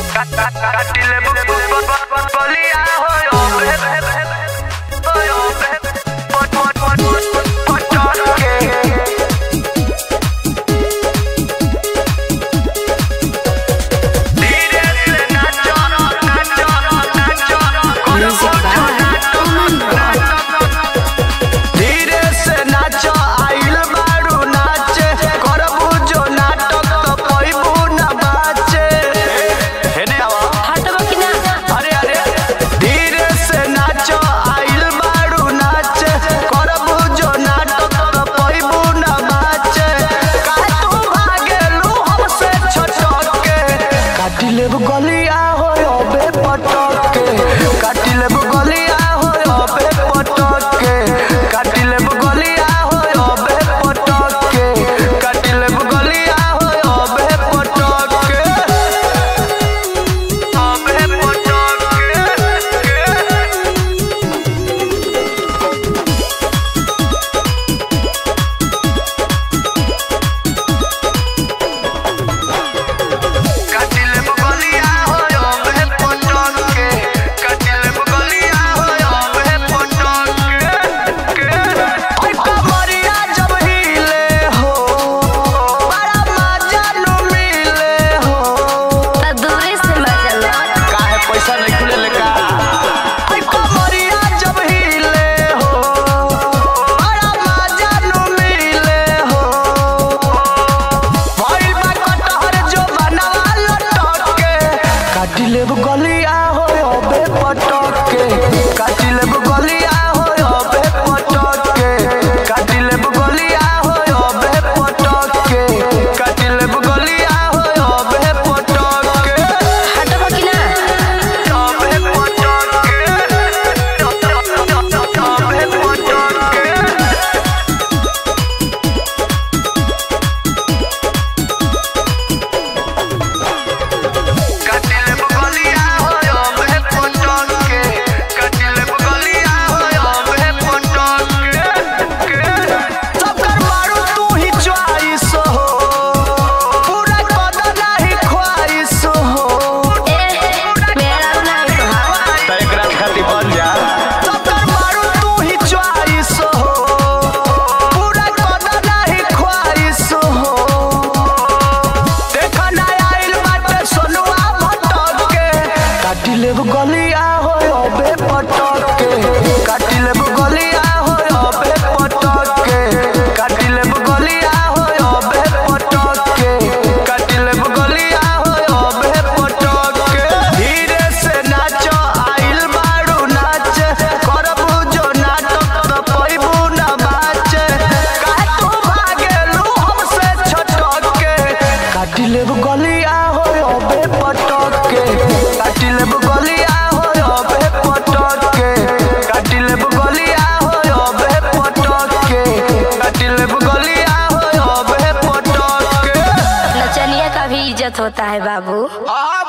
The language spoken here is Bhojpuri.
काटिले बलिया हो गलिया हो अबे पटक के काटिले गलिया हो अबे पटक के काटिले गलिया हो अबे पटक के काटिले गलिया हो अबे पटक के अबे पटक काटिले गलिया हो अबे पटक के काटिले गलिया हो अबे पटक के काटिले गलिया हो अबे पटक के काटिले गलिया हो अबे पटक के हटबो कि ना अबे पटक के अबे पटक के काटिले गलिया हो अबे पटक के काटिले गलिया हो अबे पटक के काटिले गलिया हो अबे पटक के काटिले गलिया हो अबे पटक के धीरे से नाचो आइल बाड़ू नाच करबू जो नाटक त पैबू ना बाच काहे तू भागेलू हमसे छटक के काटिले गलिया हो अबे पटक के काटिले गलिया हो अबे पटक के काटिले गलिया हो अबे पटक के काटिले गलिया हो अबे पटक के नचनिया का भी इज्जत होता है बाबू।